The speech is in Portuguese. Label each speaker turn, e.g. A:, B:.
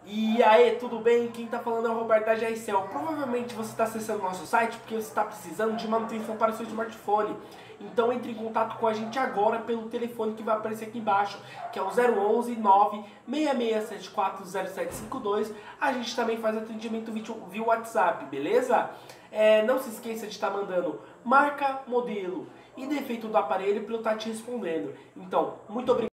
A: E aí, tudo bem? Quem tá falando é o Roberto da GRCel. Provavelmente você está acessando o nosso site porque você está precisando de manutenção para o seu smartphone. Então entre em contato com a gente agora pelo telefone que vai aparecer aqui embaixo, que é o 011 96674 0752. A gente também faz atendimento via WhatsApp, beleza? Não se esqueça de estar mandando marca, modelo e defeito do aparelho para eu estar te respondendo. Então, muito obrigado.